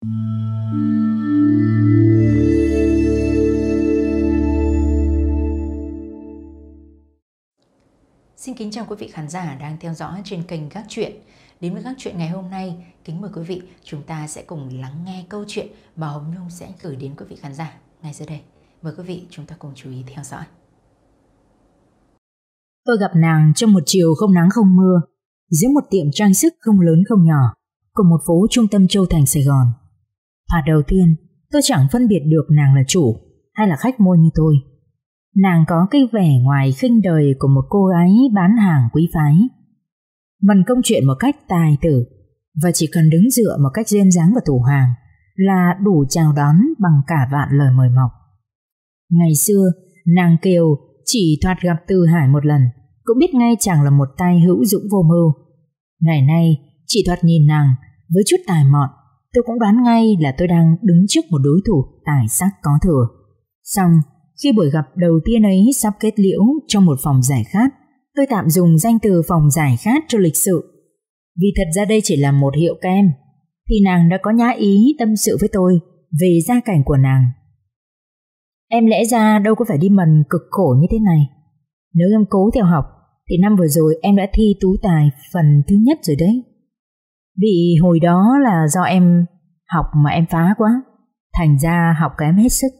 Xin kính chào quý vị khán giả đang theo dõi trên kênh Gác Chuyện. Đến với Gác Chuyện ngày hôm nay, kính mời quý vị chúng ta sẽ cùng lắng nghe câu chuyện mà Hồng Nhung sẽ gửi đến quý vị khán giả ngay dưới đây. Mời quý vị chúng ta cùng chú ý theo dõi. Tôi gặp nàng trong một chiều không nắng không mưa, giữa một tiệm trang sức không lớn không nhỏ của một phố trung tâm châu thành Sài Gòn. Thoạt đầu tiên, tôi chẳng phân biệt được nàng là chủ hay là khách mua như tôi. Nàng có cái vẻ ngoài khinh đời của một cô gái bán hàng quý phái, mần công chuyện một cách tài tử, và chỉ cần đứng dựa một cách duyên dáng và thủ hàng là đủ chào đón bằng cả vạn lời mời mọc. Ngày xưa, nàng Kiều chỉ thoạt gặp Từ Hải một lần cũng biết ngay chàng là một tay hữu dũng vô mưu. Ngày nay, chỉ thoạt nhìn nàng với chút tài mọn, tôi cũng đoán ngay là tôi đang đứng trước một đối thủ tài sắc có thừa. Xong, khi buổi gặp đầu tiên ấy sắp kết liễu trong một phòng giải khát, tôi tạm dùng danh từ phòng giải khát cho lịch sự, vì thật ra đây chỉ là một hiệu kem, thì nàng đã có nhã ý tâm sự với tôi về gia cảnh của nàng. Em lẽ ra đâu có phải đi mần cực khổ như thế này. Nếu em cố theo học thì năm vừa rồi em đã thi tú tài phần thứ nhất rồi đấy. Vì hồi đó là do em học mà em phá quá, thành ra học kém hết sức.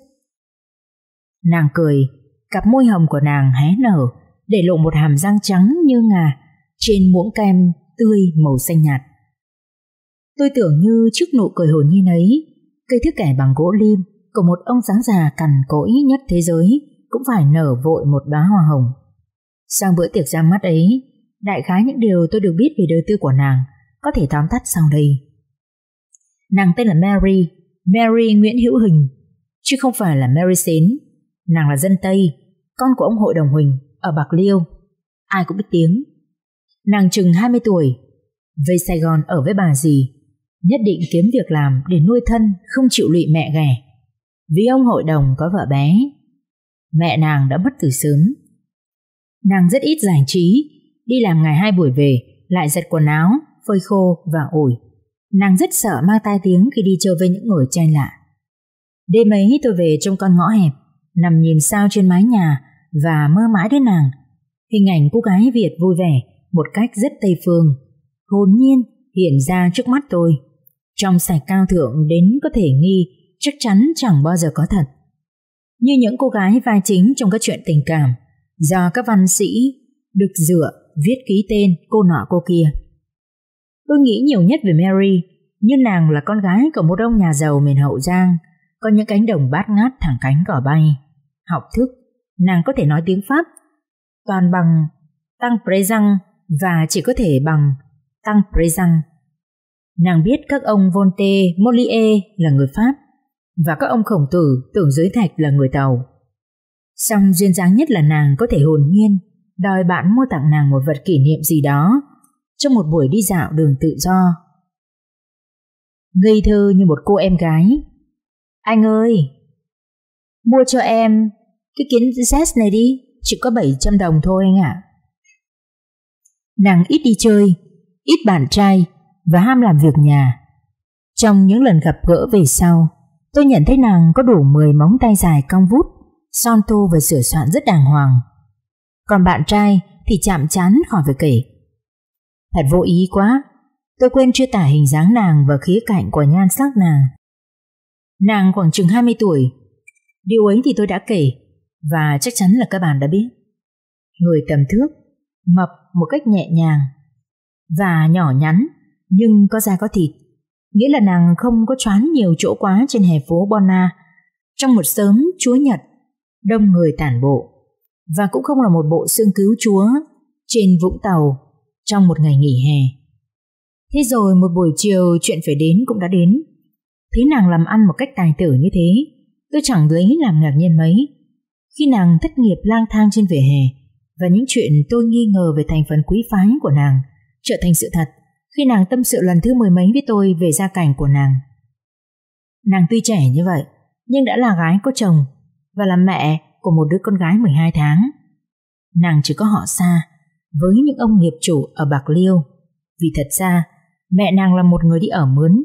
Nàng cười, cặp môi hồng của nàng hé nở để lộ một hàm răng trắng như ngà trên muỗng kem tươi màu xanh nhạt. Tôi tưởng như trước nụ cười hồn nhiên ấy, cây thước kẻ bằng gỗ lim của một ông sáng già cằn cỗi nhất thế giới cũng phải nở vội một đóa hoa hồng. Sau bữa tiệc ra mắt ấy, đại khái những điều tôi được biết về đời tư của nàng có thể tóm tắt sau đây. Nàng tên là Mary Nguyễn Hữu Huỳnh, chứ không phải là Mary Xến. Nàng là dân Tây, con của ông hội đồng Huỳnh ở Bạc Liêu, ai cũng biết tiếng. Nàng chừng 20 tuổi, về Sài Gòn ở với bà dì, nhất định kiếm việc làm để nuôi thân, không chịu lụy mẹ ghẻ. Vì ông hội đồng có vợ bé, mẹ nàng đã mất từ sớm. Nàng rất ít giải trí, đi làm ngày 2 buổi về lại giặt quần áo, phơi khô và ủi. Nàng rất sợ mang tai tiếng khi đi chơi với những người trai lạ. Đêm ấy tôi về trong con ngõ hẹp, nằm nhìn sao trên mái nhà và mơ mãi đến nàng. Hình ảnh cô gái Việt vui vẻ một cách rất Tây phương, hồn nhiên hiện ra trước mắt tôi, trong sạch cao thượng đến có thể nghi chắc chắn chẳng bao giờ có thật. Như những cô gái vai chính trong các chuyện tình cảm do các văn sĩ được dựa viết ký tên cô nọ cô kia. Tôi nghĩ nhiều nhất về Mary, như nàng là con gái của một ông nhà giàu miền Hậu Giang, có những cánh đồng bát ngát thẳng cánh cỏ bay. Học thức, nàng có thể nói tiếng Pháp toàn bằng tăng présent và chỉ có thể bằng tăng présent. Nàng biết các ông Voltaire, Molière là người Pháp và các ông Khổng Tử, Tưởng Giới Thạch là người Tàu. Song duyên dáng nhất là nàng có thể hồn nhiên đòi bạn mua tặng nàng một vật kỷ niệm gì đó trong một buổi đi dạo đường tự do. Ngây thơ như một cô em gái. Anh ơi, mua cho em cái kiến Z này đi, chỉ có 700 đồng thôi anh ạ. Nàng ít đi chơi, ít bạn trai và ham làm việc nhà. Trong những lần gặp gỡ về sau, tôi nhận thấy nàng có đủ 10 móng tay dài cong vút, son tô và sửa soạn rất đàng hoàng. Còn bạn trai thì chạm trán khỏi phải kể. Thật vô ý quá, tôi quên chưa tả hình dáng nàng và khía cạnh của nhan sắc nàng. Nàng khoảng chừng 20 tuổi. Điều ấy thì tôi đã kể và chắc chắn là các bạn đã biết. Người tầm thước, mập một cách nhẹ nhàng và nhỏ nhắn nhưng có da có thịt, nghĩa là nàng không có choán nhiều chỗ quá trên hè phố Bona trong một sớm Chúa Nhật đông người tản bộ, và cũng không là một bộ xương cứu Chúa trên Vũng Tàu trong một ngày nghỉ hè. Thế rồi một buổi chiều chuyện phải đến cũng đã đến. Thấy nàng làm ăn một cách tài tử như thế, tôi chẳng lấy làm ngạc nhiên mấy. Khi nàng thất nghiệp lang thang trên vỉa hè và những chuyện tôi nghi ngờ về thành phần quý phái của nàng trở thành sự thật khi nàng tâm sự lần thứ 10 mấy với tôi về gia cảnh của nàng. Nàng tuy trẻ như vậy nhưng đã là gái có chồng và là mẹ của một đứa con gái 12 tháng. Nàng chỉ có họ xa với những ông nghiệp chủ ở Bạc Liêu, vì thật ra mẹ nàng là một người đi ở mướn,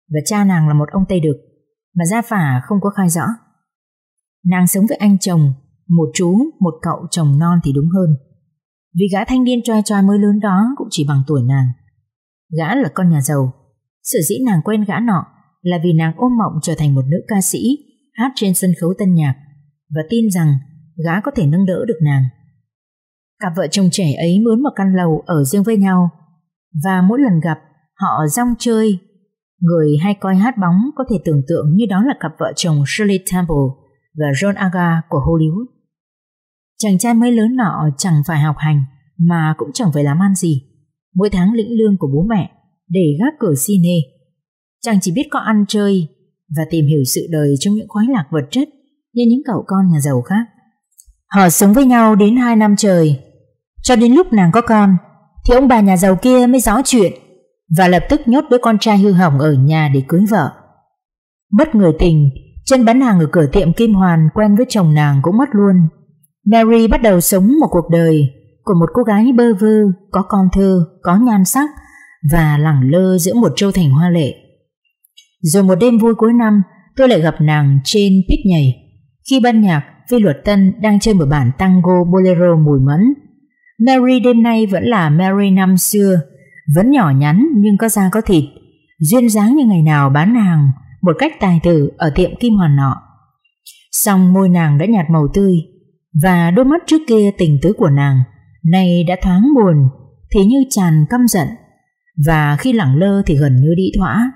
và cha nàng là một ông Tây Đực mà gia phả không có khai rõ. Nàng sống với anh chồng, một chú, một cậu chồng non thì đúng hơn, vì gã thanh niên choai choai mới lớn đó cũng chỉ bằng tuổi nàng. Gã là con nhà giàu. Sở dĩ nàng quen gã nọ là vì nàng ôm mộng trở thành một nữ ca sĩ hát trên sân khấu tân nhạc và tin rằng gã có thể nâng đỡ được nàng. Cặp vợ chồng trẻ ấy mướn một căn lầu ở riêng với nhau, và mỗi lần gặp họ rong chơi. Người hay coi hát bóng có thể tưởng tượng như đó là cặp vợ chồng Shirley Temple và John Aga của Hollywood. Chàng trai mới lớn nọ chẳng phải học hành mà cũng chẳng phải làm ăn gì, mỗi tháng lĩnh lương của bố mẹ để gác cửa cine. Chàng chỉ biết có ăn chơi và tìm hiểu sự đời trong những khoái lạc vật chất như những cậu con nhà giàu khác. Họ sống với nhau đến 2 năm trời, cho đến lúc nàng có con thì ông bà nhà giàu kia mới rõ chuyện và lập tức nhốt đứa con trai hư hỏng ở nhà để cưới vợ. Bất người tình, chân bán hàng ở cửa tiệm Kim Hoàn quen với chồng nàng cũng mất luôn. Mary bắt đầu sống một cuộc đời của một cô gái bơ vơ, có con thơ, có nhan sắc và lẳng lơ giữa một châu thành hoa lệ. Rồi một đêm vui cuối năm, tôi lại gặp nàng trên pit nhảy khi ban nhạc Phi Luật Tân đang chơi một bản tango bolero mùi mẫn. Mary đêm nay vẫn là Mary năm xưa, vẫn nhỏ nhắn nhưng có da có thịt, duyên dáng như ngày nào bán hàng một cách tài tử ở tiệm Kim Hoàn nọ. Song môi nàng đã nhạt màu tươi, và đôi mắt trước kia tình tứ của nàng nay đã thoáng buồn thì như tràn căm giận, và khi lẳng lơ thì gần như đĩ thỏa.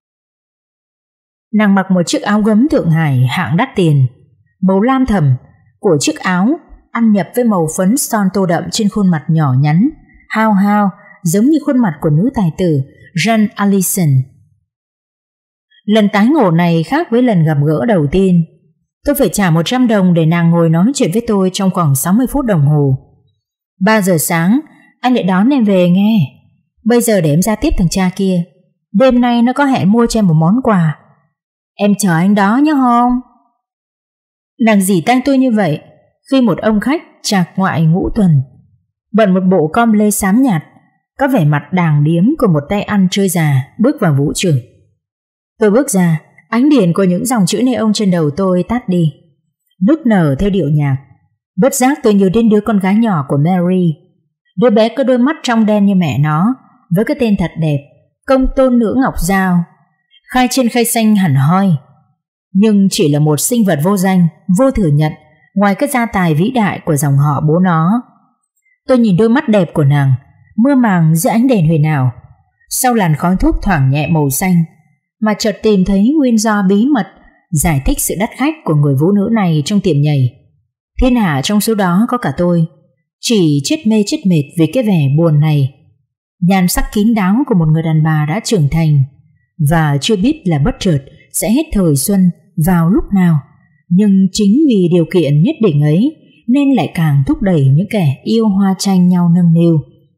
Nàng mặc một chiếc áo gấm Thượng Hải hạng đắt tiền, màu lam thẫm của chiếc áo ăn nhập với màu phấn son tô đậm trên khuôn mặt nhỏ nhắn, hao hao giống như khuôn mặt của nữ tài tử Jean Alison. Lần tái ngộ này khác với lần gặp gỡ đầu tiên. Tôi phải trả 100 đồng để nàng ngồi nói chuyện với tôi trong khoảng 60 phút đồng hồ. 3 giờ sáng anh lại đón em về nghe. Bây giờ để em ra tiếp thằng cha kia. Đêm nay nó có hẹn mua cho em một món quà. Em chờ anh đó nhớ không? Nàng dỉ tang tôi như vậy khi một ông khách trạc ngoại ngũ tuần, bận một bộ com lê xám nhạt, có vẻ mặt đàng điếm của một tay ăn chơi già bước vào vũ trường. Tôi bước ra, ánh đèn của những dòng chữ neon trên đầu tôi tắt đi, nức nở theo điệu nhạc. Bất giác tôi nhớ đến đứa con gái nhỏ của Mary, đứa bé có đôi mắt trong đen như mẹ nó, với cái tên thật đẹp, Công Tôn Nữ Ngọc Giao, khai trên khai xanh hẳn hoi, nhưng chỉ là một sinh vật vô danh, vô thừa nhận ngoài cái gia tài vĩ đại của dòng họ bố nó. Tôi nhìn đôi mắt đẹp của nàng, mơ màng giữa ánh đèn huyền ảo, sau làn khói thuốc thoảng nhẹ màu xanh, mà chợt tìm thấy nguyên do bí mật giải thích sự đắt khách của người vũ nữ này trong tiệm nhảy. Thiên hạ trong số đó có cả tôi, chỉ chết mê chết mệt vì cái vẻ buồn này, nhan sắc kín đáo của một người đàn bà đã trưởng thành và chưa biết là bất chợt sẽ hết thời xuân vào lúc nào, nhưng chính vì điều kiện nhất định ấy nên lại càng thúc đẩy những kẻ yêu hoa tranh nhau nâng niu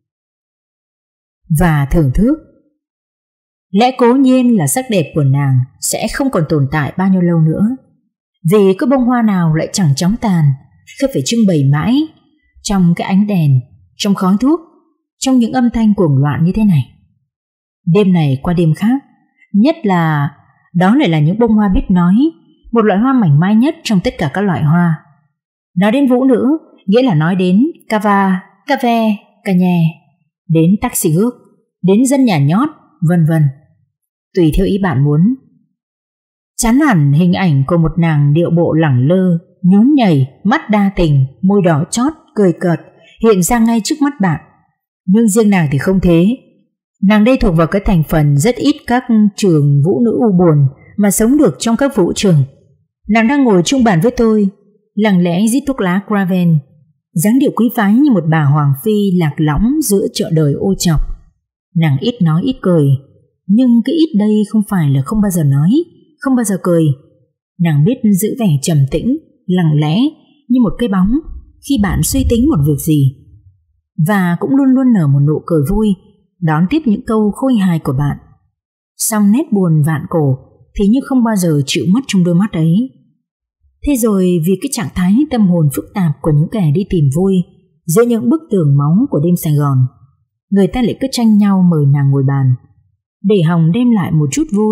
và thưởng thức. Lẽ cố nhiên là sắc đẹp của nàng sẽ không còn tồn tại bao nhiêu lâu nữa, vì cái bông hoa nào lại chẳng chóng tàn khi phải trưng bày mãi trong cái ánh đèn, trong khói thuốc, trong những âm thanh cuồng loạn như thế này. Đêm này qua đêm khác, nhất là đó lại là những bông hoa biết nói, một loại hoa mảnh mai nhất trong tất cả các loại hoa. Nói đến vũ nữ nghĩa là nói đến cava, cave, cà nhè, đến taxi gước, đến dân nhà nhót, vân vân, tùy theo ý bạn muốn. Chán hẳn hình ảnh của một nàng điệu bộ lẳng lơ, nhún nhảy, mắt đa tình, môi đỏ chót, cười cợt hiện ra ngay trước mắt bạn. Nhưng riêng nàng thì không thế. Nàng đây thuộc vào cái thành phần rất ít các trường vũ nữ u buồn mà sống được trong các vũ trường. Nàng đang ngồi chung bàn với tôi, lặng lẽ rít thuốc lá Craven, dáng điệu quý phái như một bà hoàng phi lạc lõng giữa chợ đời ô chọc. Nàng ít nói ít cười, nhưng cái ít đây không phải là không bao giờ nói, không bao giờ cười. Nàng biết giữ vẻ trầm tĩnh, lặng lẽ như một cây bóng khi bạn suy tính một việc gì, và cũng luôn luôn nở một nụ cười vui đón tiếp những câu khôi hài của bạn. Song nét buồn vạn cổ thì như không bao giờ chịu mất trong đôi mắt ấy. Thế rồi vì cái trạng thái tâm hồn phức tạp của những kẻ đi tìm vui giữa những bức tường máu của đêm Sài Gòn, người ta lại cứ tranh nhau mời nàng ngồi bàn để hòng đem lại một chút vui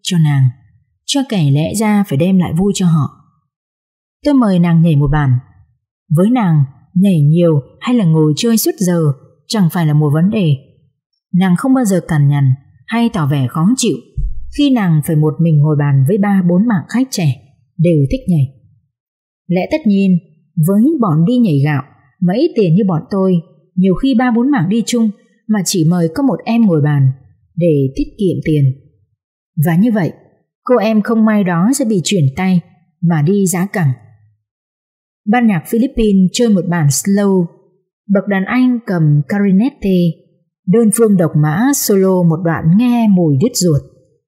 cho nàng, chưa kể lẽ ra phải đem lại vui cho họ. Tôi mời nàng nhảy một bàn. Với nàng, nhảy nhiều hay là ngồi chơi suốt giờ chẳng phải là một vấn đề. Nàng không bao giờ cằn nhằn hay tỏ vẻ khó chịu khi nàng phải một mình ngồi bàn với 3-4 mạng khách trẻ đều thích nhảy. Lẽ tất nhiên, với bọn đi nhảy gạo mà ít tiền như bọn tôi, nhiều khi 3-4 mạng đi chung mà chỉ mời có một em ngồi bàn để tiết kiệm tiền. Và như vậy, cô em không may đó sẽ bị chuyển tay mà đi giá cẳng. Ban nhạc Philippines chơi một bản slow, bậc đàn anh cầm clarinette, đơn phương độc mã solo một đoạn nghe mùi đứt ruột.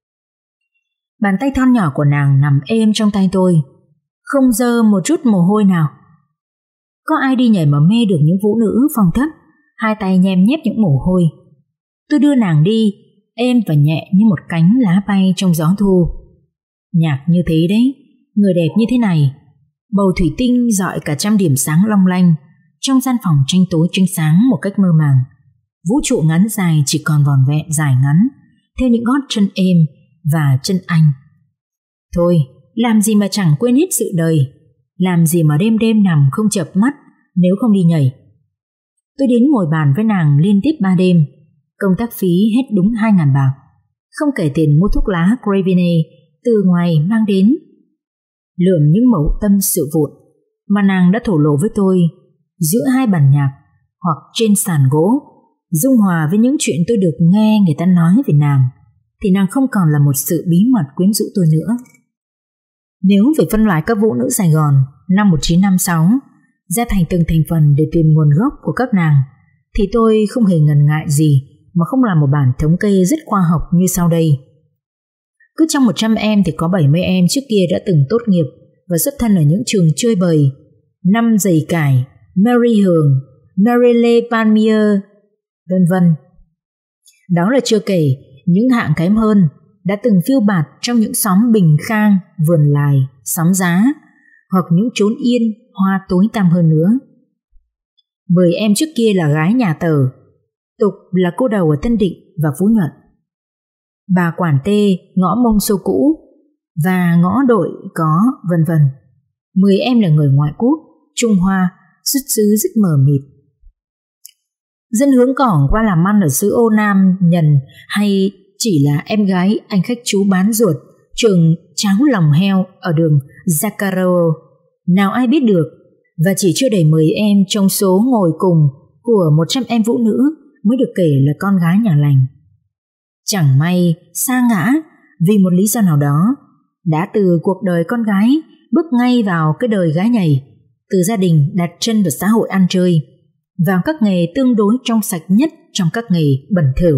Bàn tay thon nhỏ của nàng nằm êm trong tay tôi, không dơ một chút mồ hôi nào. Có ai đi nhảy mà mê được những vũ nữ phong thấp, hai tay nhem nhép những mồ hôi. Tôi đưa nàng đi, êm và nhẹ như một cánh lá bay trong gió thu. Nhạc như thế đấy, người đẹp như thế này, bầu thủy tinh rọi cả trăm điểm sáng long lanh trong gian phòng tranh tối tranh sáng một cách mơ màng. Vũ trụ ngắn dài chỉ còn vòn vẹn dài ngắn theo những gót chân êm và chân anh. Thôi, làm gì mà chẳng quên hết sự đời, làm gì mà đêm đêm nằm không chợp mắt nếu không đi nhảy. Tôi đến ngồi bàn với nàng liên tiếp 3 đêm, công tác phí hết đúng 2.000 bạc, không kể tiền mua thuốc lá Cravine từ ngoài mang đến. Lượm những mẩu tâm sự vụn mà nàng đã thổ lộ với tôi giữa hai bàn nhạc hoặc trên sàn gỗ, dung hòa với những chuyện tôi được nghe người ta nói về nàng, thì nàng không còn là một sự bí mật quyến rũ tôi nữa. Nếu phải phân loại các vũ nữ Sài Gòn năm 1956 ra thành từng thành phần để tìm nguồn gốc của các nàng, thì tôi không hề ngần ngại gì mà không làm một bản thống kê rất khoa học như sau đây. Cứ trong 100 em thì có 70 em trước kia đã từng tốt nghiệp và xuất thân ở những trường chơi bời: Năm Giày Cải, Mary Hường, Mary Lê Palmier, vân vân. Đó là chưa kể những hạng kém hơn đã từng phiêu bạt trong những xóm Bình Khang, Vườn Lài, Xóm Giá, hoặc những chốn yên hoa tối tăm hơn nữa. 10 em trước kia là gái nhà tờ, tục là cô đầu ở Tân Định và Phú Nhuận, bà quản tê ngõ Mông Xô cũ và ngõ Đội có, vân vân. 10 em là người ngoại quốc, Trung Hoa, xuất xứ rất mờ mịt. Dân hướng cỏng qua làm ăn ở xứ Ô Nam, Nhần, hay chỉ là em gái anh khách chú bán ruột trường cháo lòng heo ở đường Zacaro, nào ai biết được. Và chỉ chưa đầy 10 em trong số ngồi cùng của 100 em vũ nữ mới được kể là con gái nhà lành. Chẳng may sa ngã vì một lý do nào đó, đã từ cuộc đời con gái bước ngay vào cái đời gái nhảy, từ gia đình đặt chân vào xã hội ăn chơi, vào các nghề tương đối trong sạch nhất trong các nghề bẩn thỉu.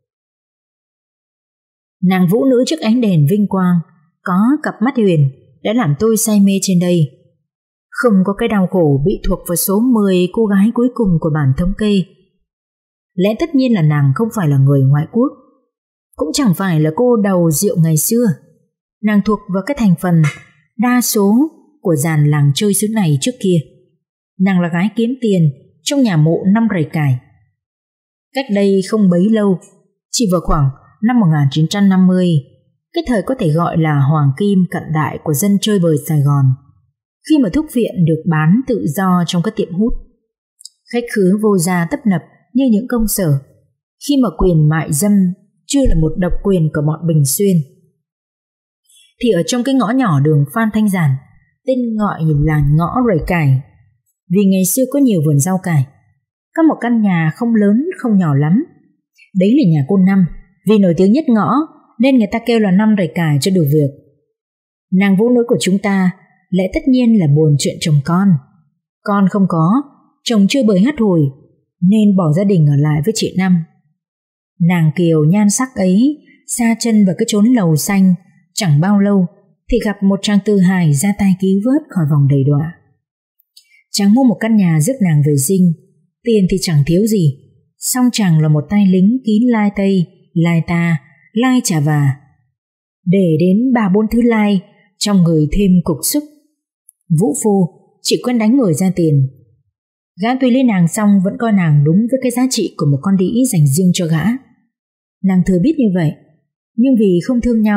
Nàng vũ nữ trước ánh đèn vinh quang, có cặp mắt huyền đã làm tôi say mê trên đây. Không có cái đau khổ bị thuộc vào số 10 cô gái cuối cùng của bản thống kê. Lẽ tất nhiên là nàng không phải là người ngoại quốc, cũng chẳng phải là cô đầu rượu ngày xưa. Nàng thuộc vào cái thành phần đa số của dàn làng chơi xứ này trước kia. Nàng là gái kiếm tiền trong nhà mộ Năm Rầy Cải. Cách đây không bấy lâu, chỉ vào khoảng năm 1950, cái thời có thể gọi là hoàng kim cận đại của dân chơi bời Sài Gòn, khi mà thuốc viện được bán tự do trong các tiệm hút, khách khứa vô gia tấp nập như những công sở, khi mà quyền mại dâm chưa là một độc quyền của bọn Bình Xuyên. Thì ở trong cái ngõ nhỏ đường Phan Thanh Giản, tên gọi là ngõ Rầy Cải, vì ngày xưa có nhiều vườn rau cải, có một căn nhà không lớn không nhỏ lắm. Đấy là nhà cô Năm, vì nổi tiếng nhất ngõ nên người ta kêu là Năm Rầy Cải cho đủ việc. Nàng vũ nữ của chúng ta lẽ tất nhiên là buồn chuyện chồng con không có, chồng chưa bời hắt hồi nên bỏ gia đình ở lại với chị Năm. Nàng kiều nhan sắc ấy sa chân vào cái chốn lầu xanh, chẳng bao lâu thì gặp một chàng tư hài ra tay cứu vớt khỏi vòng đầy đọa. Chàng mua một căn nhà rước nàng về dinh, tiền thì chẳng thiếu gì, song chàng là một tay lính kín lai Tây, lai ta, lai Chà Và, để đến 3-4 thứ lai trong người thêm cục xúc. Vũ phu chỉ quen đánh người ra tiền. Gã tuy lấy nàng xong vẫn coi nàng đúng với cái giá trị của một con đĩ dành riêng cho gã. Nàng thừa biết như vậy, nhưng vì không thương nhau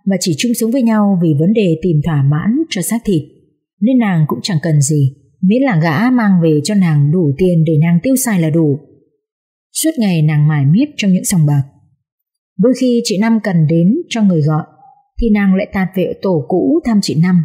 và chỉ chung sống với nhau vì vấn đề tìm thỏa mãn cho xác thịt, nên nàng cũng chẳng cần gì, miễn là gã mang về cho nàng đủ tiền để nàng tiêu xài là đủ. Suốt ngày nàng mải miết trong những sòng bạc. Đôi khi chị Năm cần đến cho người gọi thì nàng lại tạt về tổ cũ thăm chị Năm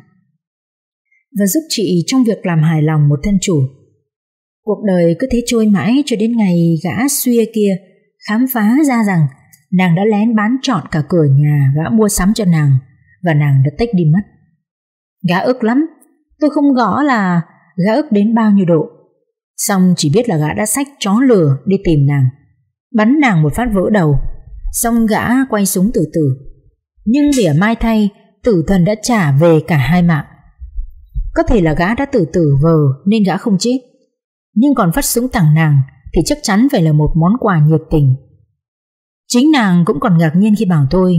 và giúp chị trong việc làm hài lòng một thân chủ. Cuộc đời cứ thế trôi mãi cho đến ngày gã xuya kia khám phá ra rằng nàng đã lén bán trọn cả cửa nhà gã mua sắm cho nàng và nàng đã tách đi mất. Gã ức lắm, tôi không gõ là gã ức đến bao nhiêu độ, xong chỉ biết là gã đã xách chó lửa đi tìm nàng, bắn nàng một phát vỡ đầu, xong gã quay súng tự tử. Nhưng vì mai thay tử thần đã trả về cả hai mạng. Có thể là gã đã tự tử vờ nên gã không chết, nhưng còn phát súng tặng nàng thì chắc chắn phải là một món quà nhiệt tình. Chính nàng cũng còn ngạc nhiên khi bảo tôi: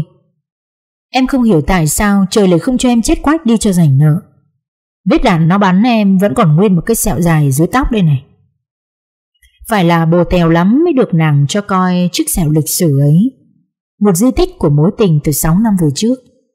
em không hiểu tại sao trời lại không cho em chết quách đi cho rảnh nợ. Vết đạn nó bắn em vẫn còn nguyên một cái sẹo dài dưới tóc đây này. Phải là bồ tèo lắm mới được nàng cho coi chiếc sẹo lịch sử ấy, một di tích của mối tình từ 6 năm về trước.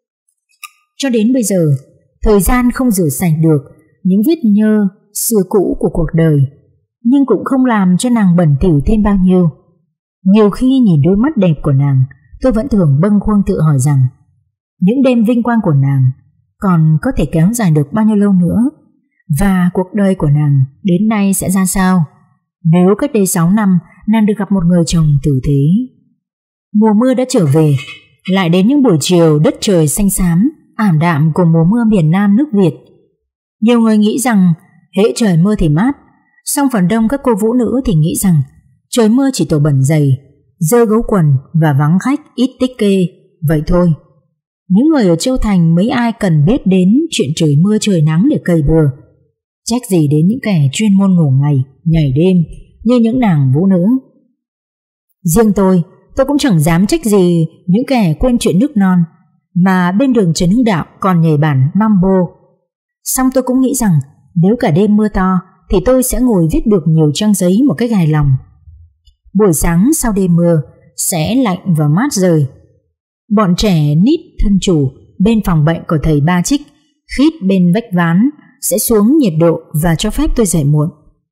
Cho đến bây giờ, thời gian không rửa sạch được những vết nhơ xưa cũ của cuộc đời, nhưng cũng không làm cho nàng bẩn thỉu thêm bao nhiêu. Nhiều khi nhìn đôi mắt đẹp của nàng, tôi vẫn thường bâng khuâng tự hỏi rằng những đêm vinh quang của nàng còn có thể kéo dài được bao nhiêu lâu nữa, và cuộc đời của nàng đến nay sẽ ra sao nếu cách đây 6 năm nàng được gặp một người chồng tử tế. Mùa mưa đã trở về, lại đến những buổi chiều đất trời xanh xám ảm đạm của mùa mưa miền Nam nước Việt. Nhiều người nghĩ rằng hễ trời mưa thì mát, song phần đông các cô vũ nữ thì nghĩ rằng trời mưa chỉ tổ bẩn giày, dơ gấu quần và vắng khách ít tích kê, vậy thôi. Những người ở Châu Thành mấy ai cần biết đến chuyện trời mưa trời nắng để cày bừa, trách gì đến những kẻ chuyên môn ngủ ngày nhảy đêm như những nàng vũ nữ. Riêng tôi cũng chẳng dám trách gì những kẻ quên chuyện nước non mà bên đường Trần Hưng Đạo còn nhảy bản mambo. Song tôi cũng nghĩ rằng nếu cả đêm mưa to thì tôi sẽ ngồi viết được nhiều trang giấy một cách hài lòng. Buổi sáng sau đêm mưa sẽ lạnh và mát rời. Bọn trẻ nít thân chủ bên phòng bệnh của thầy Ba Trích khít bên vách ván sẽ xuống nhiệt độ và cho phép tôi dậy muộn.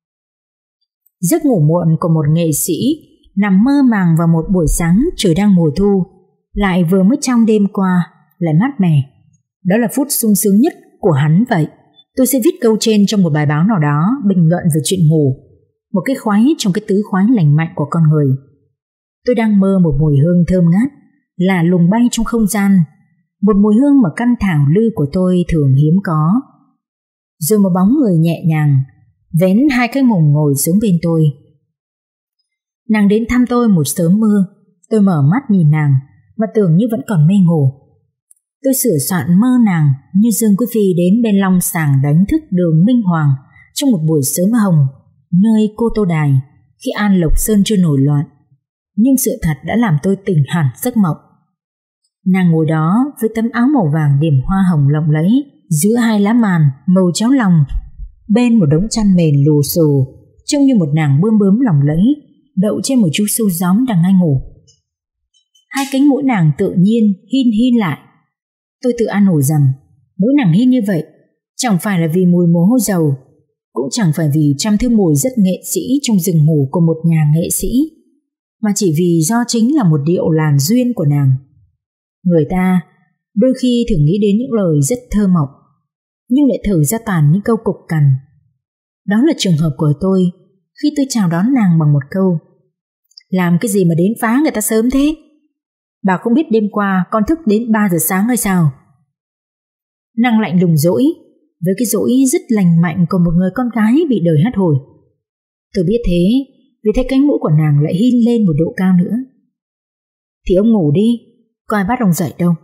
Giấc ngủ muộn của một nghệ sĩ nằm mơ màng vào một buổi sáng trời đang mùa thu, lại vừa mới trong đêm qua, lại mát mẻ. Đó là phút sung sướng nhất của hắn vậy. Tôi sẽ viết câu trên trong một bài báo nào đó bình luận về chuyện ngủ, một cái khoái trong cái tứ khoái lành mạnh của con người. Tôi đang mơ một mùi hương thơm ngát lạ lùng bay trong không gian, một mùi hương mà căn thảo lư của tôi thường hiếm có. Rồi một bóng người nhẹ nhàng vén hai cái mùng ngồi xuống bên tôi. Nàng đến thăm tôi một sớm mưa. Tôi mở mắt nhìn nàng mà tưởng như vẫn còn mê ngủ. Tôi sửa soạn mơ nàng như Dương Quý Phi đến bên Long Sàng đánh thức Đường Minh Hoàng trong một buổi sớm hồng nơi Cô Tô Đài khi An Lộc Sơn chưa nổi loạn. Nhưng sự thật đã làm tôi tỉnh hẳn giấc mộng. Nàng ngồi đó với tấm áo màu vàng điểm hoa hồng lộng lẫy giữa hai lá màn màu cháo lòng, bên một đống chăn mền lù xù, trông như một nàng bướm bướm lộng lẫy đậu trên một chú sâu gióm đang ngai ngủ. Hai cánh mũi nàng tự nhiên hin hin lại. Tôi tự an ủi rằng mũi nàng hin như vậy chẳng phải là vì mùi mồ hôi dầu, cũng chẳng phải vì trăm thứ mùi rất nghệ sĩ trong rừng ngủ của một nhà nghệ sĩ, mà chỉ vì do chính là một điệu làn duyên của nàng. Người ta đôi khi thường nghĩ đến những lời rất thơ mộng, nhưng lại thở ra toàn những câu cục cằn. Đó là trường hợp của tôi khi tôi chào đón nàng bằng một câu: làm cái gì mà đến phá người ta sớm thế? Bà không biết đêm qua con thức đến 3 giờ sáng hay sao? Nàng lạnh lùng dỗi, với cái dỗi rất lành mạnh của một người con gái bị đời hắt hồi. Tôi biết thế vì thấy cánh mũi của nàng lại hin lên một độ cao nữa. Thì ông ngủ đi, có ai bắt ông dậy đâu.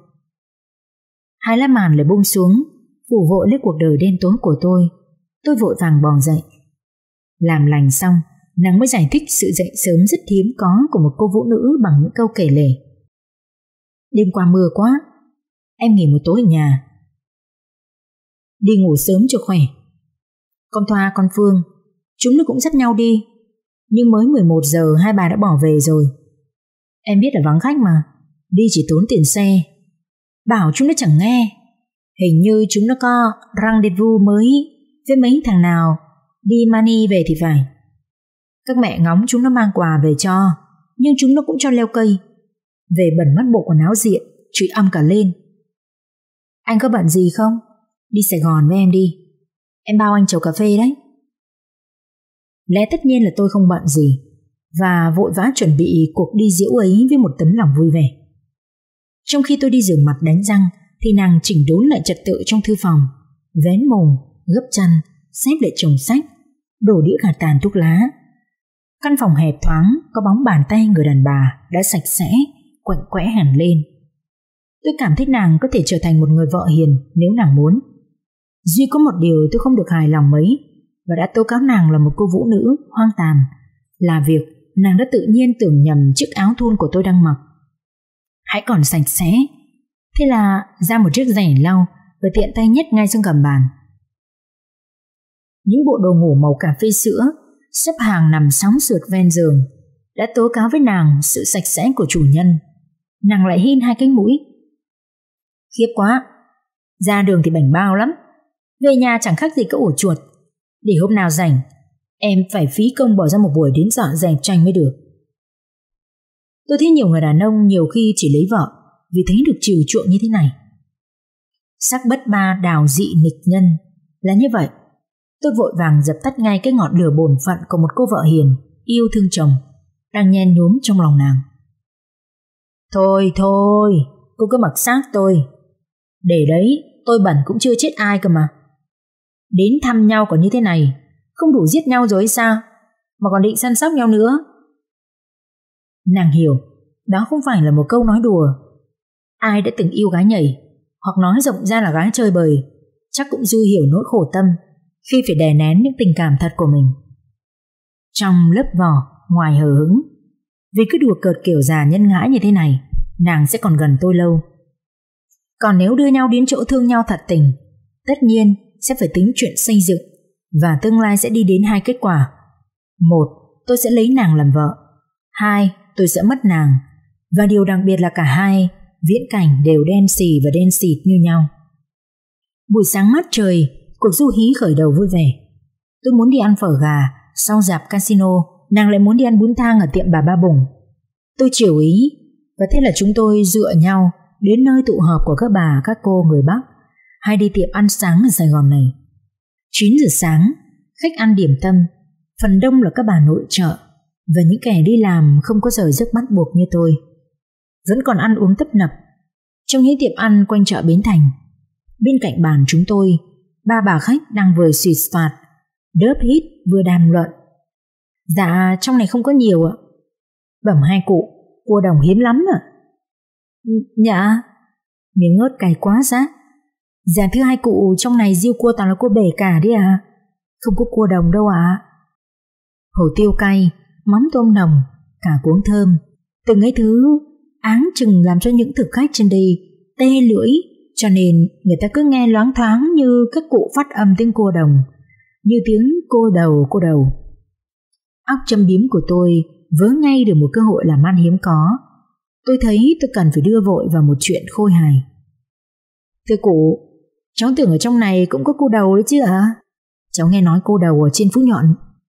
Hai lá màn lại buông xuống, phủ vội lấy cuộc đời đen tối của tôi. Tôi vội vàng bò dậy. Làm lành xong, nàng mới giải thích sự dậy sớm rất hiếm có của một cô vũ nữ bằng những câu kể lể. Đêm qua mưa quá, em nghỉ một tối ở nhà. Đi ngủ sớm cho khỏe. Con Thoa con Phương, chúng nó cũng dắt nhau đi, nhưng mới 11 giờ hai bà đã bỏ về rồi. Em biết là vắng khách mà, đi chỉ tốn tiền xe. bảo chúng nó chẳng nghe. Hình như chúng nó có rendezvous mới với mấy thằng nào đi Mani về thì phải. Các mẹ ngóng chúng nó mang quà về cho, nhưng chúng nó cũng cho leo cây. Về bẩn mất bộ quần áo diện, chửi âm cả lên. Anh có bận gì không? Đi Sài Gòn với em đi. Em bao anh chầu cà phê đấy. Lẽ tất nhiên là tôi không bận gì, và vội vã chuẩn bị cuộc đi diễu ấy với một tấm lòng vui vẻ. Trong khi tôi đi rửa mặt đánh răng thì nàng chỉnh đốn lại trật tự trong thư phòng, vén mùng, gấp chăn, xếp lại chồng sách, đổ đĩa gạt tàn thuốc lá. Căn phòng hẹp thoáng, có bóng bàn tay người đàn bà đã sạch sẽ, quạnh quẽ hẳn lên. Tôi cảm thấy nàng có thể trở thành một người vợ hiền nếu nàng muốn. Duy có một điều tôi không được hài lòng mấy, và đã tố cáo nàng là một cô vũ nữ hoang tàn, là việc nàng đã tự nhiên tưởng nhầm chiếc áo thun của tôi đang mặc. Hãy còn sạch sẽ. Thế là ra một chiếc giày lau và tiện tay nhét ngay xuống gầm bàn. Những bộ đồ ngủ màu cà phê sữa xếp hàng nằm sóng sượt ven giường đã tố cáo với nàng sự sạch sẽ của chủ nhân. Nàng lại hin hai cánh mũi. Khiếp quá, ra đường thì bảnh bao lắm, về nhà chẳng khác gì cái ổ chuột. Để hôm nào rảnh em phải phí công bỏ ra một buổi đến dọn dẹp tranh mới được. Tôi thấy nhiều người đàn ông nhiều khi chỉ lấy vợ vì thấy được chiều chuộng như thế này. Sắc bất ba đào dị nghịch nhân là như vậy. Tôi vội vàng dập tắt ngay cái ngọn lửa bổn phận của một cô vợ hiền, yêu thương chồng, đang nhen nhúm trong lòng nàng. Thôi, cô cứ mặc xác tôi. Để đấy, tôi bẩn cũng chưa chết ai cơ mà. Đến thăm nhau còn như thế này, không đủ giết nhau rồi hay sao, mà còn định săn sóc nhau nữa. Nàng hiểu, đó không phải là một câu nói đùa. Ai đã từng yêu gái nhảy, hoặc nói rộng ra là gái chơi bời, chắc cũng dư hiểu nỗi khổ tâm khi phải đè nén những tình cảm thật của mình. Trong lớp vỏ, ngoài hờ hững, vì cứ đùa cợt kiểu già nhân ngãi như thế này, nàng sẽ còn gần tôi lâu. Còn nếu đưa nhau đến chỗ thương nhau thật tình, tất nhiên sẽ phải tính chuyện xây dựng, và tương lai sẽ đi đến hai kết quả. Một, tôi sẽ lấy nàng làm vợ. Hai, tôi sẽ mất nàng. Và điều đặc biệt là cả hai viễn cảnh đều đen xì và đen xịt như nhau. Buổi sáng mát trời, cuộc du hí khởi đầu vui vẻ. Tôi muốn đi ăn phở gà, sau dạp casino nàng lại muốn đi ăn bún thang ở tiệm bà Ba Bùng. Tôi chiều ý, và thế là chúng tôi dựa nhau đến nơi tụ họp của các bà các cô người Bắc, hay đi tiệm ăn sáng ở Sài Gòn này. 9 giờ sáng, khách ăn điểm tâm, phần đông là các bà nội trợ và những kẻ đi làm không có giờ giấc bắt buộc như tôi. Vẫn còn ăn uống tấp nập trong những tiệm ăn quanh chợ Bến Thành. Bên cạnh bàn chúng tôi, ba bà khách đang vừa xì xoạt, đớp hít vừa đàm luận. Dạ, trong này không có nhiều ạ. Bẩm hai cụ, cua đồng hiếm lắm ạ. Dạ. Miếng ớt cay quá giá. Dạ thưa hai cụ, trong này riêu cua toàn là cua bể cả đấy à. Không có cua đồng đâu ạ. Hổ tiêu cay, mắm tôm nồng, cả cuống thơm, từng ấy thứ áng chừng làm cho những thực khách trên đây tê lưỡi, cho nên người ta cứ nghe loáng thoáng như các cụ phát âm tiếng cua đồng, như tiếng cô đầu. Óc châm biếm của tôi vớ ngay được một cơ hội làm ăn hiếm có. Tôi thấy tôi cần phải đưa vội vào một chuyện khôi hài. Thưa cụ, cháu tưởng ở trong này cũng có cô đầu đấy chứ ạ? Cháu nghe nói cô đầu ở trên Phú Nhuận.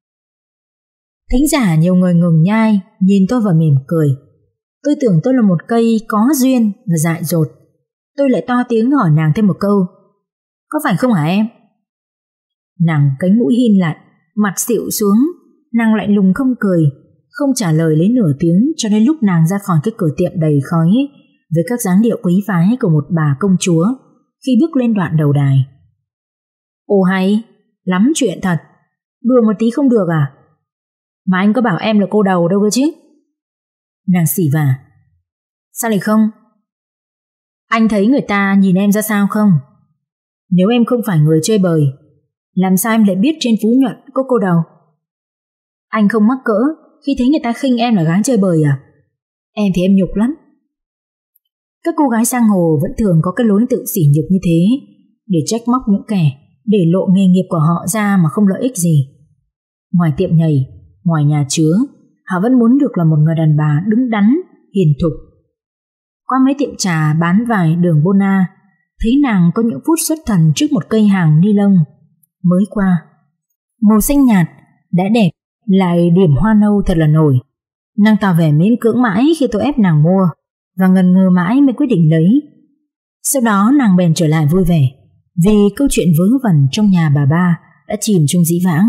Thính giả nhiều người ngừng nhai, nhìn tôi và mỉm cười. Tôi tưởng tôi là một cây có duyên và dại dột. Tôi lại to tiếng hỏi nàng thêm một câu. Có phải không hả em? Nàng cánh mũi hin lại, mặt xịu xuống. Nàng lạnh lùng không cười, không trả lời lấy nửa tiếng, cho đến lúc nàng ra khỏi cái cửa tiệm đầy khói với các dáng điệu quý phái của một bà công chúa khi bước lên đoạn đầu đài. Ồ hay, lắm chuyện thật. Đùa một tí không được à? Mà anh có bảo em là cô đầu đâu cơ chứ? Nàng xỉ vả. Sao lại không? Anh thấy người ta nhìn em ra sao không? Nếu em không phải người chơi bời, làm sao em lại biết trên Phú Nhuận có cô đầu? Anh không mắc cỡ khi thấy người ta khinh em là gái chơi bời à? Em thì em nhục lắm. Các cô gái giang hồ vẫn thường có cái lối tự sỉ nhục như thế, để trách móc những kẻ để lộ nghề nghiệp của họ ra mà không lợi ích gì. Ngoài tiệm nhảy, ngoài nhà chứa, họ vẫn muốn được là một người đàn bà đứng đắn, hiền thục. Qua mấy tiệm trà bán vải đường Bona, thấy nàng có những phút xuất thần trước một cây hàng ni lông mới qua. Màu xanh nhạt, đã đẹp, lại điểm hoa nâu thật là nổi. Nàng tỏ vẻ miễn cưỡng mãi khi tôi ép nàng mua, và ngần ngừ mãi mới quyết định lấy. Sau đó nàng bèn trở lại vui vẻ, vì câu chuyện vớ vẩn trong nhà bà ba đã chìm trong dĩ vãng.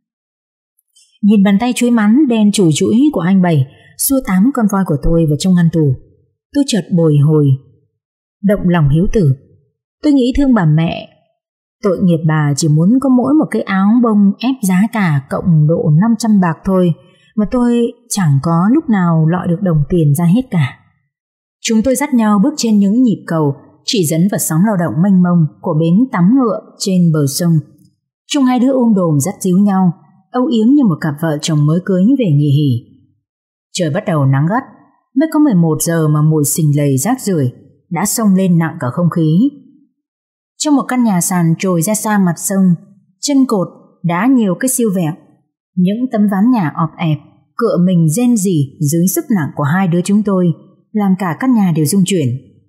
Nhìn bàn tay chuối mắn đen chùi chũi của anh Bảy xua 8 con voi của tôi vào trong ngăn tủ, tôi chợt bồi hồi, động lòng hiếu tử. Tôi nghĩ thương bà mẹ, tội nghiệp bà chỉ muốn có mỗi một cái áo bông ép giá cả cộng độ 500 bạc thôi, mà tôi chẳng có lúc nào lọi được đồng tiền ra hết cả. Chúng tôi dắt nhau bước trên những nhịp cầu chỉ dẫn vào sóng lao động mênh mông của bến tắm ngựa trên bờ sông. Chúng hai đứa ôm đồm dắt díu nhau, âu yếm như một cặp vợ chồng mới cưới về nghỉ hỉ. Trời bắt đầu nắng gắt, mới có 11 giờ mà mùi xình lầy rác rưởi đã xông lên nặng cả không khí. Trong một căn nhà sàn trồi ra xa mặt sông, chân cột đã nhiều cái siêu vẹo, những tấm ván nhà ọp ẹp cựa mình rên rỉ dưới sức nặng của hai đứa chúng tôi, làm cả căn nhà đều rung chuyển.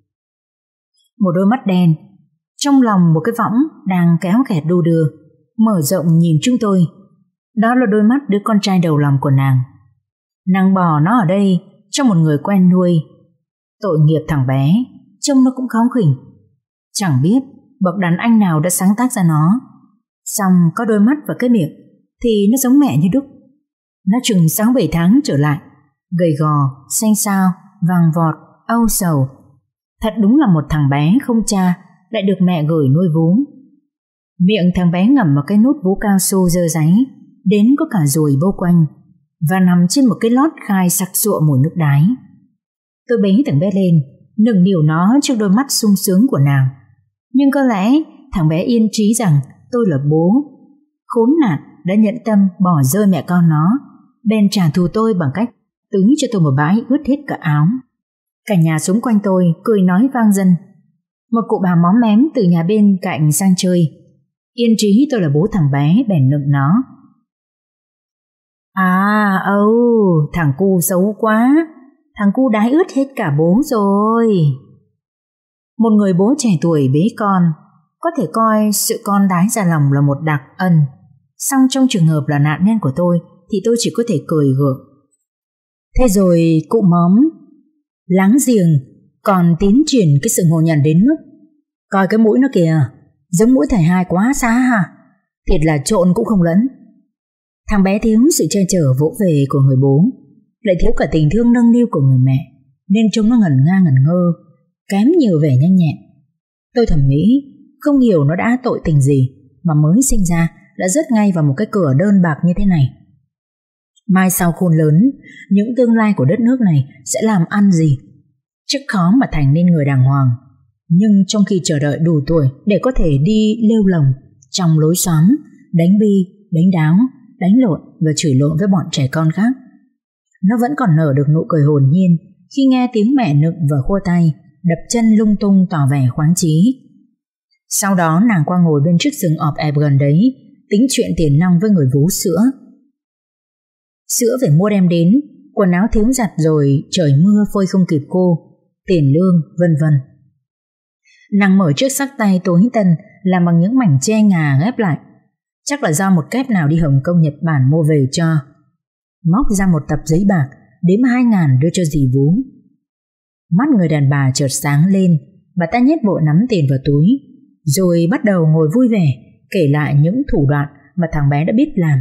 Một đôi mắt đen trong lòng một cái võng đang kéo kẹt đu đưa, mở rộng nhìn chúng tôi. Đó là đôi mắt đứa con trai đầu lòng của nàng. Nàng bỏ nó ở đây cho một người quen nuôi. Tội nghiệp thằng bé, trông nó cũng kháu khỉnh. Chẳng biết bậc đàn anh nào đã sáng tác ra nó. Xong có đôi mắt và cái miệng thì nó giống mẹ như đúc. Nó chừng 6-7 tháng trở lại, gầy gò, xanh xao, vàng vọt, âu sầu. Thật đúng là một thằng bé không cha lại được mẹ gửi nuôi vú. Miệng thằng bé ngậm một cái nút vú cao su dơ dáy, đến có cả ruồi bâu quanh, và nằm trên một cái lót khai sặc sụa mùi nước đái. Tôi bế thằng bé lên, nựng nịu nó trước đôi mắt sung sướng của nàng. Nhưng có lẽ thằng bé yên trí rằng tôi là bố khốn nạn đã nhẫn tâm bỏ rơi mẹ con nó, bèn trả thù tôi bằng cách tưới cho tôi một bãi ướt hết cả áo. Cả nhà xung quanh tôi cười nói vang dần. Một cụ bà móm mém từ nhà bên cạnh sang chơi. Yên trí tôi là bố thằng bé bèn nựng nó. À, thằng cu xấu quá, thằng cu đái ướt hết cả bố rồi. Một người bố trẻ tuổi bế con có thể coi sự con đái ra lòng là một đặc ân, song trong trường hợp là nạn nhân của tôi thì tôi chỉ có thể cười gượng. Thế rồi cụ móm láng giềng còn tiến triển cái sự ngộ nhận đến mức coi cái mũi nó kìa, giống mũi thầy hai quá xa hả? Thiệt là trộn cũng không lẫn. Thằng bé thiếu sự che chở vỗ về của người bố, lại thiếu cả tình thương nâng niu của người mẹ, nên trông nó ngẩn nga ngẩn ngơ, kém nhiều vẻ nhanh nhẹn. Tôi thầm nghĩ không hiểu nó đã tội tình gì mà mới sinh ra đã rớt ngay vào một cái cửa đơn bạc như thế này. Mai sau khôn lớn, những tương lai của đất nước này sẽ làm ăn gì? Chắc khó mà thành nên người đàng hoàng. Nhưng trong khi chờ đợi đủ tuổi để có thể đi lêu lồng trong lối xóm, đánh bi, đánh đáo, đánh lộn và chửi lộn với bọn trẻ con khác, nó vẫn còn nở được nụ cười hồn nhiên khi nghe tiếng mẹ nựng và khua tay, đập chân lung tung tỏ vẻ khoáng chí. Sau đó nàng qua ngồi bên chiếc giường ọp ẹp gần đấy, tính chuyện tiền nong với người vú sữa. Sữa phải mua đem đến, quần áo thiếu giặt rồi trời mưa phơi không kịp cô, tiền lương vân vân. Nàng mở chiếc xách tay tối tân làm bằng những mảnh tre ngà ghép lại, chắc là do một kép nào đi Hồng Kông Nhật Bản mua về cho. Móc ra một tập giấy bạc, đếm 2.000 đưa cho dì vú. Mắt người đàn bà chợt sáng lên, bà ta nhét bộ nắm tiền vào túi, rồi bắt đầu ngồi vui vẻ kể lại những thủ đoạn mà thằng bé đã biết làm.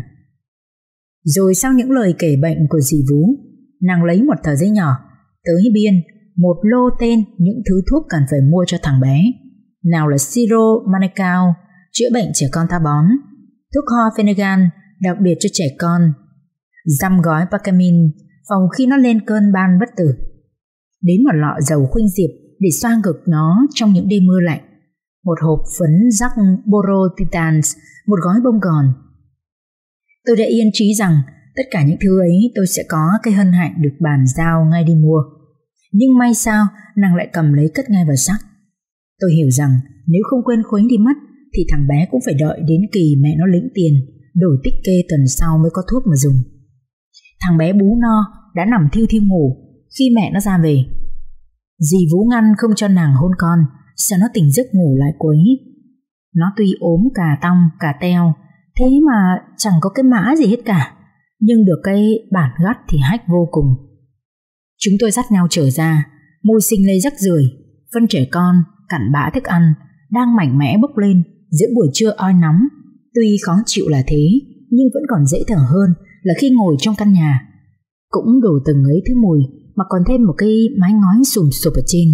Rồi sau những lời kể bệnh của dì vú, nàng lấy một tờ giấy nhỏ, tới biên một lô tên những thứ thuốc cần phải mua cho thằng bé. Nào là siro Manacao chữa bệnh trẻ con táo bón, thuốc ho Phenergan đặc biệt cho trẻ con, dăm gói Pacamin phòng khi nó lên cơn ban bất tử, đến một lọ dầu khuynh diệp để xoa ngực nó trong những đêm mưa lạnh, một hộp phấn rắc Boro Titans, một gói bông gòn. Tôi đã yên trí rằng tất cả những thứ ấy tôi sẽ có cái hân hạnh được bàn giao ngay đi mua. Nhưng may sao nàng lại cầm lấy cất ngay vào xắc. Tôi hiểu rằng nếu không quên khuấy đi mất thì thằng bé cũng phải đợi đến kỳ mẹ nó lĩnh tiền đổi tích kê tuần sau mới có thuốc mà dùng. Thằng bé bú no đã nằm thiêu thiêu ngủ khi mẹ nó ra về. Dì Vũ ngăn không cho nàng hôn con, sao nó tỉnh giấc ngủ lại quấy. Nó tuy ốm cả tong cả teo, thế mà chẳng có cái mã gì hết cả, nhưng được cái bản gắt thì hách vô cùng. Chúng tôi dắt nhau trở ra, môi sinh lây rắc rưởi, phân trẻ con cặn bã thức ăn đang mạnh mẽ bốc lên giữa buổi trưa oi nóng. Tuy khó chịu là thế, nhưng vẫn còn dễ thở hơn là khi ngồi trong căn nhà. Cũng đủ từng ấy thứ mùi, mà còn thêm một cái mái ngói sùm sụp ở trên.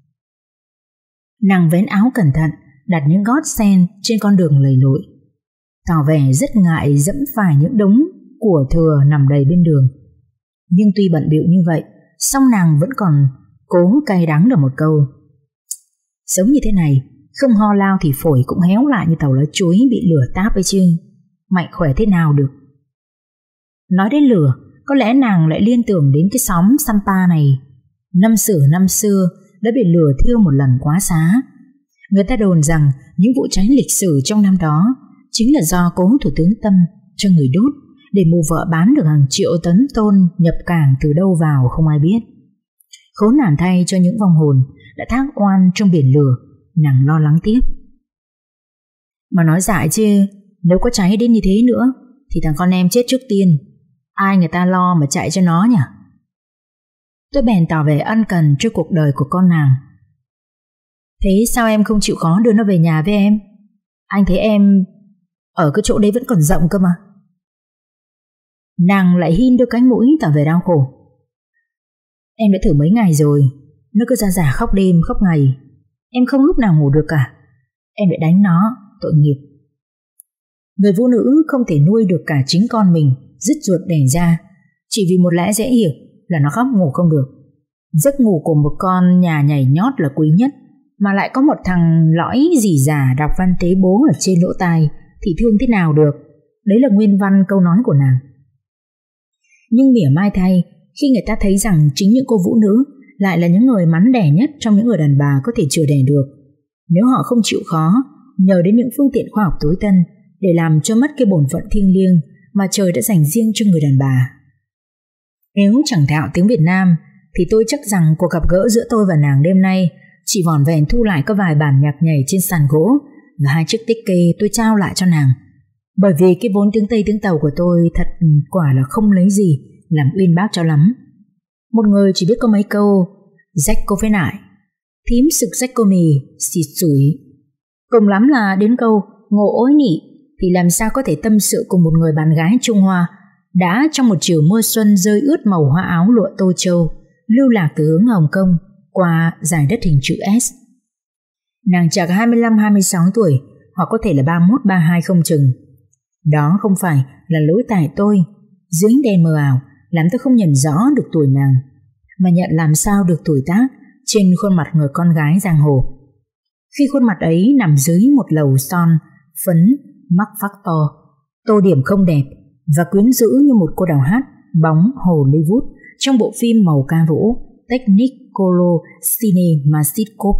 Nàng vén áo cẩn thận, đặt những gót sen trên con đường lầy lội, tỏ vẻ rất ngại dẫm phải những đống của thừa nằm đầy bên đường. Nhưng tuy bận bịu như vậy, song nàng vẫn còn cố cay đắng được một câu: sống như thế này, không ho lao thì phổi cũng héo lại như tàu lá chuối bị lửa táp ấy chứ, mạnh khỏe thế nào được. Nói đến lửa, có lẽ nàng lại liên tưởng đến cái xóm Sampa này. Năm xưa đã bị lửa thiêu một lần quá xá. Người ta đồn rằng những vụ cháy lịch sử trong năm đó chính là do cố thủ tướng Tâm cho người đốt để mù vợ bán được hàng triệu tấn tôn nhập cảng từ đâu vào không ai biết. Khốn nạn thay cho những vong hồn đã thác oan trong biển lửa, nàng lo lắng tiếp. Mà nói dại chứ, nếu có cháy đến như thế nữa thì thằng con em chết trước tiên, ai người ta lo mà chạy cho nó nhỉ? Tôi bèn tỏ vẻ ân cần cho cuộc đời của con nàng. Thế sao em không chịu khó đưa nó về nhà với em? Anh thấy em ở cái chỗ đấy vẫn còn rộng cơ mà. Nàng lại hin đôi cánh mũi tỏ vẻ đau khổ. Em đã thử mấy ngày rồi, nó cứ ra giả khóc đêm khóc ngày, em không lúc nào ngủ được cả. Em lại đánh nó, tội nghiệp. Người phụ nữ không thể nuôi được cả chính con mình, dứt ruột đẻ ra, chỉ vì một lẽ dễ hiểu là nó khóc ngủ không được. Giấc ngủ của một con nhà nhảy nhót là quý nhất, mà lại có một thằng lõi rỉ rả đọc văn tế bố ở trên lỗ tai thì thương thế nào được. Đấy là nguyên văn câu nói của nàng. Nhưng mỉa mai thay, khi người ta thấy rằng chính những cô vũ nữ lại là những người mắn đẻ nhất trong những người đàn bà có thể chữa đẻ được, nếu họ không chịu khó nhờ đến những phương tiện khoa học tối tân để làm cho mất cái bổn phận thiêng liêng mà trời đã dành riêng cho người đàn bà. Nếu chẳng thạo tiếng Việt Nam thì tôi chắc rằng cuộc gặp gỡ giữa tôi và nàng đêm nay chỉ vỏn vẹn thu lại có vài bản nhạc nhảy trên sàn gỗ và 2 chiếc tích kê tôi trao lại cho nàng, bởi vì cái vốn tiếng Tây tiếng Tàu của tôi thật quả là không lấy gì làm uyên bác cho lắm. Một người chỉ biết có mấy câu rách cô phế nại, thím sực rách cô mì, xịt sủi, cùng lắm là đến câu ngộ ối nị, thì làm sao có thể tâm sự cùng một người bạn gái Trung Hoa đã trong một chiều mưa xuân rơi ướt màu hoa áo lụa Tô Châu lưu lạc từ hướng Hồng Kông qua dải đất hình chữ S. Nàng chạc 25-26 tuổi, hoặc có thể là 31-32 không chừng. Đó không phải là lỗi tại tôi, dưới đèn mờ ảo làm tôi không nhận rõ được tuổi nàng, mà nhận làm sao được tuổi tác trên khuôn mặt người con gái giang hồ. Khi khuôn mặt ấy nằm dưới một lầu son phấn mắc phác to, tô điểm không đẹp và quyến rũ như một cô đào hát bóng Hollywood trong bộ phim màu ca vũ Technicolor Cinemascope.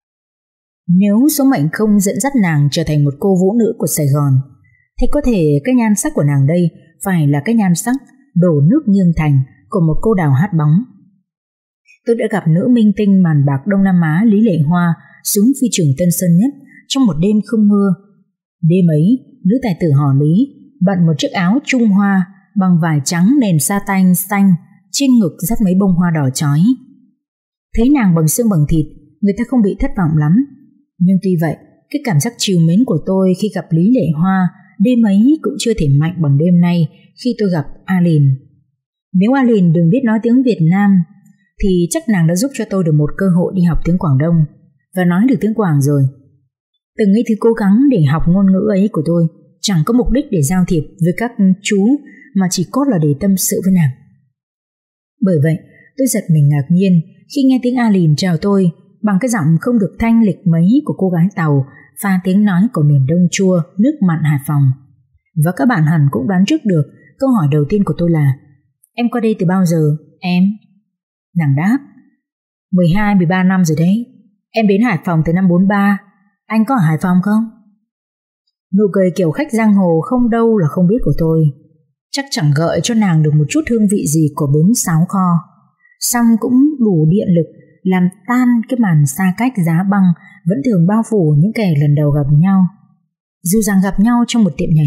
Nếu số mệnh không dẫn dắt nàng trở thành một cô vũ nữ của Sài Gòn, thì có thể cái nhan sắc của nàng đây phải là cái nhan sắc đổ nước nghiêng thành của một cô đào hát bóng. Tôi đã gặp nữ minh tinh màn bạc Đông Nam Á Lý Lệ Hoa xuống phi trường Tân Sơn Nhất trong một đêm không mưa. Đêm ấy, nữ tài tử họ Lý bận một chiếc áo Trung Hoa bằng vải trắng nền sa tanh xanh, trên ngực dắt mấy bông hoa đỏ chói. Thấy nàng bằng xương bằng thịt, người ta không bị thất vọng lắm. Nhưng tuy vậy, cái cảm giác trìu mến của tôi khi gặp Lý Lệ Hoa đêm ấy cũng chưa thể mạnh bằng đêm nay khi tôi gặp Alin. Nếu Alin đừng biết nói tiếng Việt Nam thì chắc nàng đã giúp cho tôi được một cơ hội đi học tiếng Quảng Đông và nói được tiếng Quảng rồi. Từng ấy thứ cố gắng để học ngôn ngữ ấy của tôi chẳng có mục đích để giao thiệp với các chú, mà chỉ cốt là để tâm sự với nàng. Bởi vậy tôi giật mình ngạc nhiên khi nghe tiếng Alin chào tôi bằng cái giọng không được thanh lịch mấy của cô gái Tàu pha tiếng nói của miền Đông chua nước mặn Hải Phòng. Và các bạn hẳn cũng đoán trước được câu hỏi đầu tiên của tôi là: em qua đây từ bao giờ em? Nàng đáp: 12-13 năm rồi đấy. Em đến Hải Phòng từ năm 43. Anh có ở Hải Phòng không? Nụ cười kiểu khách giang hồ không đâu là không biết của tôi chắc chẳng gợi cho nàng được một chút hương vị gì của bún sáo kho, xong cũng đủ điện lực làm tan cái màn xa cách giá băng vẫn thường bao phủ những kẻ lần đầu gặp nhau, dù rằng gặp nhau trong một tiệm nhảy.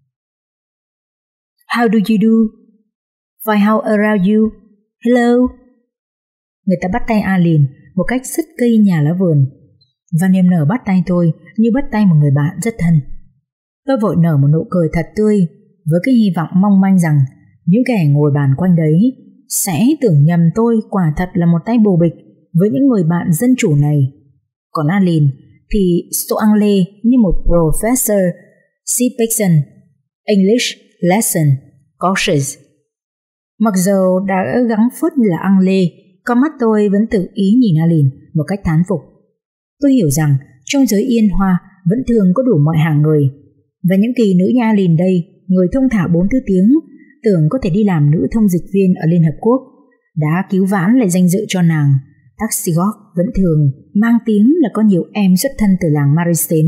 How do you do? Fine, how around you? Hello. Người ta bắt tay Alin một cách sứt cây nhà lá vườn, và niềm nở bắt tay tôi như bắt tay một người bạn rất thân. Tôi vội nở một nụ cười thật tươi với cái hy vọng mong manh rằng những kẻ ngồi bàn quanh đấy sẽ tưởng nhầm tôi quả thật là một tay bồ bịch với những người bạn dân chủ này. Còn Alin thì so anglais như một professor Sepaction English lesson courses. Mặc dù đã gắng phớt là anglais, con mắt tôi vẫn tự ý nhìn Alin một cách thán phục. Tôi hiểu rằng trong giới yên hoa vẫn thường có đủ mọi hạng người, và những kỳ nữ như Alin đây, người thông thạo 4 thứ tiếng, tưởng có thể đi làm nữ thông dịch viên ở Liên Hợp Quốc, đã cứu vãn lại danh dự cho nàng. Taxigok vẫn thường mang tiếng là có nhiều em xuất thân từ làng Maristen.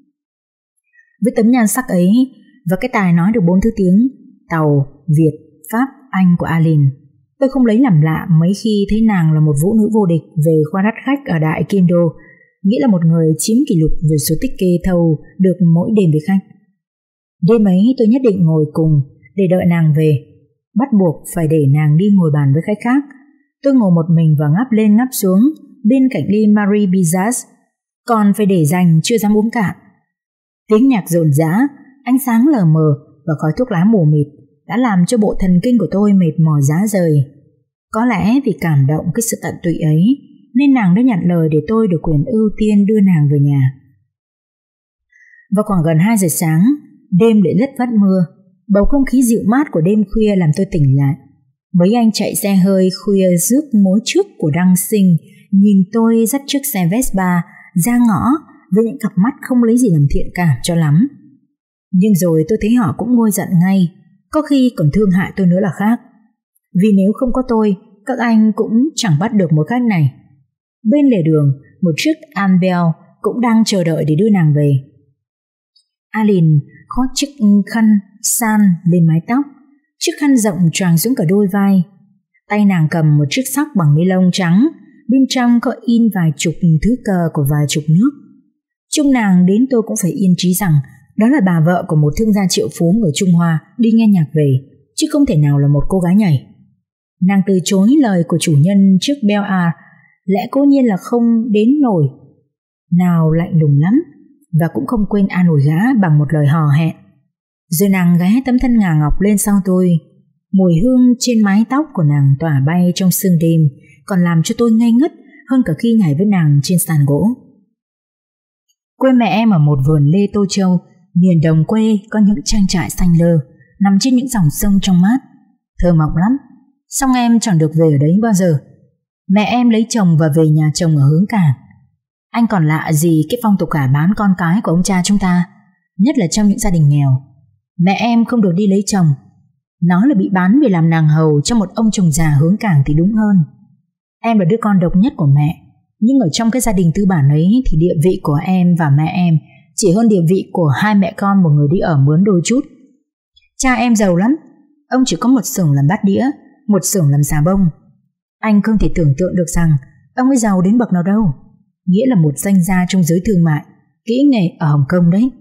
Với tấm nhan sắc ấy và cái tài nói được 4 thứ tiếng Tàu, Việt, Pháp, Anh của Alin, tôi không lấy làm lạ mấy khi thấy nàng là một vũ nữ vô địch về khoa đắt khách ở Đại Kendo, nghĩa là một người chiếm kỷ lục về số tích kê thầu được mỗi đêm với khách. Đêm ấy tôi nhất định ngồi cùng để đợi nàng về, bắt buộc phải để nàng đi ngồi bàn với khách khác. Tôi ngồi một mình và ngáp lên ngáp xuống bên cạnh ly Marie Bizas, còn phải để dành chưa dám uống cạn. Tiếng nhạc rộn rã, ánh sáng lờ mờ và khói thuốc lá mù mịt đã làm cho bộ thần kinh của tôi mệt mỏi rã rời. Có lẽ vì cảm động cái sự tận tụy ấy nên nàng đã nhận lời để tôi được quyền ưu tiên đưa nàng về nhà. Vào khoảng gần 2 giờ sáng, đêm lại lất phất mưa. Bầu không khí dịu mát của đêm khuya làm tôi tỉnh lại. Mấy anh chạy xe hơi khuya rước mối trước của Đăng Sinh nhìn tôi dắt chiếc xe Vespa ra ngõ với những cặp mắt không lấy gì làm thiện cảm cho lắm. Nhưng rồi tôi thấy họ cũng nguôi giận ngay, có khi còn thương hại tôi nữa là khác. Vì nếu không có tôi, các anh cũng chẳng bắt được một khách này. Bên lề đường, một chiếc Anbel cũng đang chờ đợi để đưa nàng về. Alin khoác chiếc khăn san lên mái tóc, chiếc khăn rộng choàng xuống cả đôi vai. Tay nàng cầm một chiếc sóc bằng ni lông trắng, bên trong có in vài chục thứ cờ của vài chục nước. Trông nàng đến tôi cũng phải yên trí rằng đó là bà vợ của một thương gia triệu phú người Trung Hoa đi nghe nhạc về, chứ không thể nào là một cô gái nhảy. Nàng từ chối lời của chủ nhân trước Bel Air, lẽ cố nhiên là không đến nổi. Nào lạnh lùng lắm, và cũng không quên an ủi gã bằng một lời hò hẹn. Rồi nàng ghé tấm thân ngà ngọc lên sau tôi. Mùi hương trên mái tóc của nàng tỏa bay trong sương đêm, còn làm cho tôi ngây ngất hơn cả khi nhảy với nàng trên sàn gỗ. Quê mẹ em ở một vườn lê Tô Châu, miền đồng quê có những trang trại xanh lơ, nằm trên những dòng sông trong mát, thơ mộng lắm. Xong em chẳng được về ở đấy bao giờ. Mẹ em lấy chồng và về nhà chồng ở Hướng Cảng. Anh còn lạ gì cái phong tục gả bán con cái của ông cha chúng ta, nhất là trong những gia đình nghèo. Mẹ em không được đi lấy chồng, nó là bị bán về làm nàng hầu cho một ông chồng già Hướng Cảng thì đúng hơn. Em là đứa con độc nhất của mẹ, nhưng ở trong cái gia đình tư bản ấy thì địa vị của em và mẹ em chỉ hơn địa vị của hai mẹ con một người đi ở mướn đôi chút. Cha em giàu lắm, ông chỉ có một xưởng làm bát đĩa, một xưởng làm xà bông. Anh không thể tưởng tượng được rằng ông ấy giàu đến bậc nào đâu, nghĩa là một danh gia trong giới thương mại, kỹ nghệ ở Hồng Kông đấy.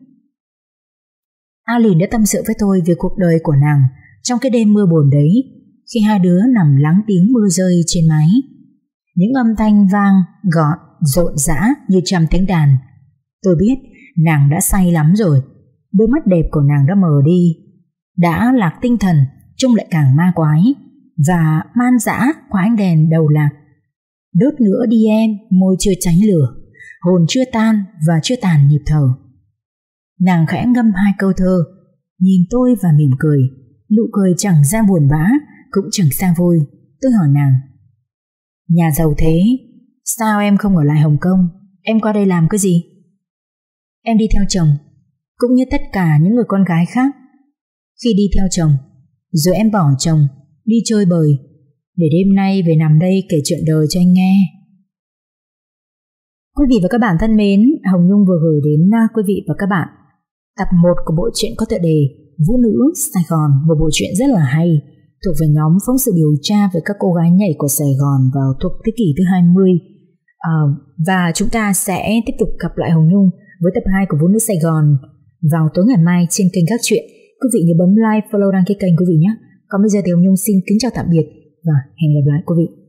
Alin đã tâm sự với tôi về cuộc đời của nàng trong cái đêm mưa buồn đấy, khi hai đứa nằm lắng tiếng mưa rơi trên mái. Những âm thanh vang gọn rộn rã như trăm tiếng đàn. Tôi biết nàng đã say lắm rồi, đôi mắt đẹp của nàng đã mờ đi, đã lạc tinh thần, trông lại càng ma quái và man dã qua ánh đèn đầu lạc. Đốt nữa đi em, môi chưa cháy lửa, hồn chưa tan và chưa tàn nhịp thở. Nàng khẽ ngâm hai câu thơ, nhìn tôi và mỉm cười, nụ cười chẳng ra buồn bã cũng chẳng xa vui. Tôi hỏi nàng: nhà giàu thế, sao em không ở lại Hồng Kông? Em qua đây làm cái gì? Em đi theo chồng, cũng như tất cả những người con gái khác. Khi đi theo chồng, rồi em bỏ chồng, đi chơi bời, để đêm nay về nằm đây kể chuyện đời cho anh nghe. Quý vị và các bạn thân mến, Hồng Nhung vừa gửi đến quý vị và các bạn tập 1 của bộ truyện có tựa đề Vũ nữ Sài Gòn, một bộ truyện rất là hay thuộc về nhóm phóng sự điều tra về các cô gái nhảy của Sài Gòn vào thuộc thế kỷ thứ 20. Và chúng ta sẽ tiếp tục gặp lại Hồng Nhung với tập 2 của Vũ nữ Sài Gòn vào tối ngày mai trên kênh Các Chuyện. Quý vị nhớ bấm like, follow, đăng ký kênh quý vị nhé. Còn bây giờ thì Hồng Nhung xin kính chào tạm biệt và hẹn gặp lại quý vị.